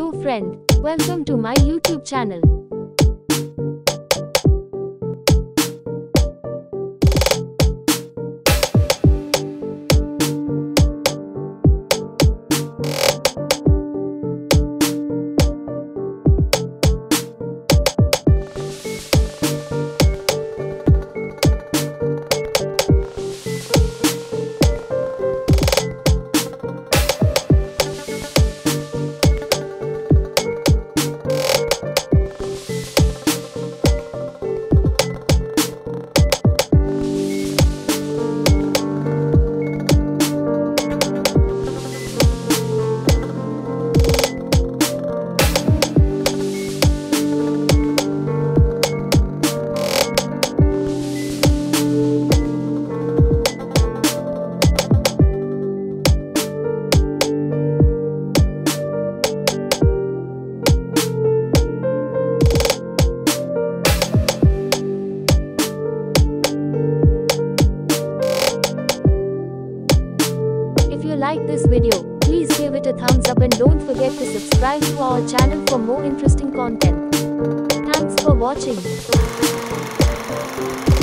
Hello friend, welcome to my YouTube channel. If you like this video, please give it a thumbs up and don't forget to subscribe to our channel for more interesting content. Thanks for watching.